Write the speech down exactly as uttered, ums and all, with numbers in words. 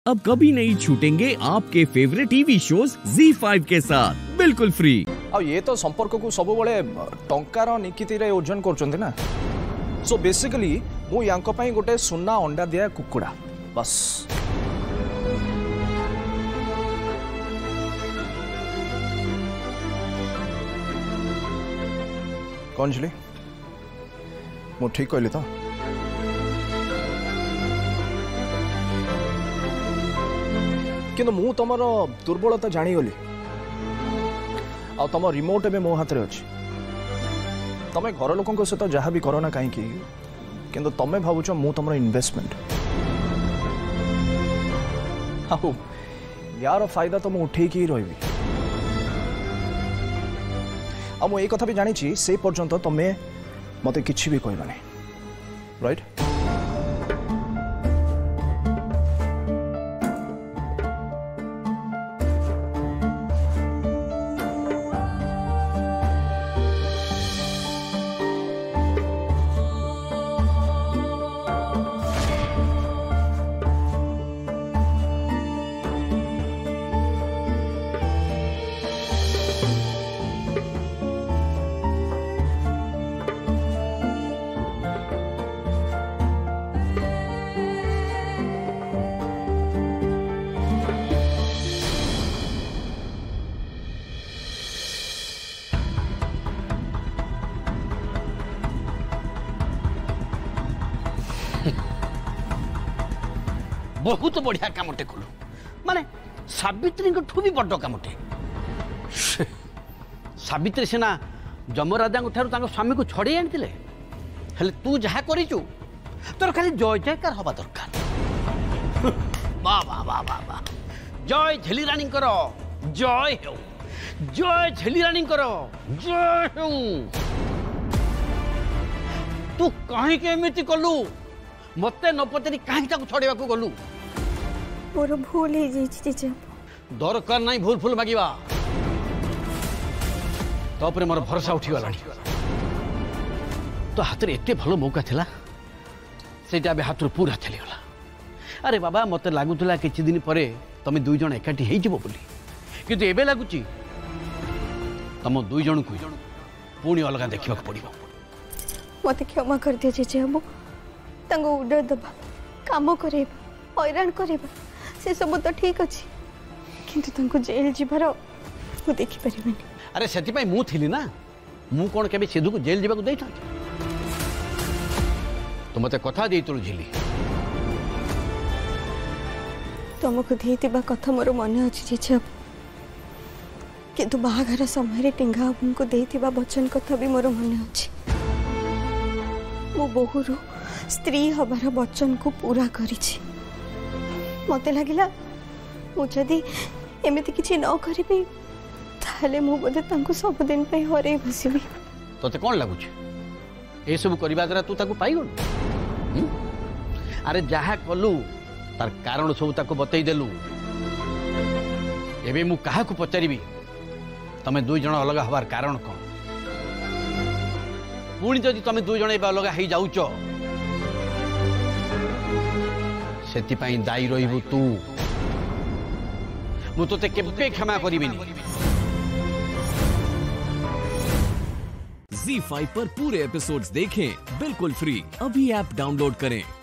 अब कभी नहीं छूटेंगे आपके favourite TV shows Zee five के साथ बिल्कुल फ्री। अब ये तो संपर्क को सब बड़े टंकार निकिति रे ओजन करछन्ते ना। सो बेसिकली मु यांको पई गोटे सुना अंडा दिया कुकुड़ा बस। कौन झिली मु ठीक कहली तो? किंतु मु तुम दुर्बलता जानीगली आ तुम रिमोट ए मो हाथ में अच्छी। तुम घर लोक सहित जहाँ भी कर ना कहीं किंतु तुम भावुच मु तुम इन्वेस्टमेंट आउ यार फायदा तो मुझे उठे ही रही। आ मु कथा भी जानी से पर्यंत तुम्हें मत कि भी कहबानी राइट। बहुत बढ़िया कामटे कलु माने सावित्री ठू भी बड़ कामटे। सावित्री सीना जमराजा स्वामी को छड़े आनी हेले तू जहाँ करू तोर खाली जय जयकार हवा दरकार। वाह वाह वाह वाह वाह जय झेली रानी जय हो जय झेली रानी जय हो। तू कहीं एमती कलु मत न पचारि कहीं छड़ेवा गलु? मोर भूल हो दरकार नहीं भूल फूल मागिबा तोपरे मोर भरोसा उठीगला। तो हाथ में एत भल मौका थिला सेटा बे हाथ पूरा चलीगला। अरे बाबा मत लगुला किछि दिन परे तमे दुई जण एकाठी हेई जिवो बोली किंतु एबे लागुची तम दुई जण को पुणी अलग देखा पड़ो। मत क्षमा कर दिया जेजे हम उडर दबा काम करवा हैरान करवा से सब तो ठीक अच्छे किंतु जेल जीवार मु देखी पारिबेनी। अरे से मु थी ना मु कौन के सिधु को जेल जावाक दे तो मत कथा दे तुलु झिली तुमको देता कथा मोर मन अच्छी जेजे किंतु बाहाघर समय टिंगा बाबू को देता वचन कथा भी मोर मन अच्छी। मो बहुरू स्त्री हबार वचन को पूरा करिछि। मते लागिला मुझे एमती किछि न करिबे ताले मु बोधे तांको सब दिन पे हरे बसिबी। तोते कोन लागुछ ए सब करबा द्वारा तू ताको पाइगल? अरे जहा कलु तार कारण सब ताको बतई देलु। एबे मु काहा को पचारिबी तमे दुई जण अलग हबार कारण कोन? पुणी जदि तमे दुई जण एबे अलग हेई जाउछ सेतिपाई दायी रहिबु तू। मु तोते केबे क्षमा करिबिनी। ज़ी फाइव पर पूरे एपिसोड्स देखें बिल्कुल फ्री। अभी ऐप डाउनलोड करें।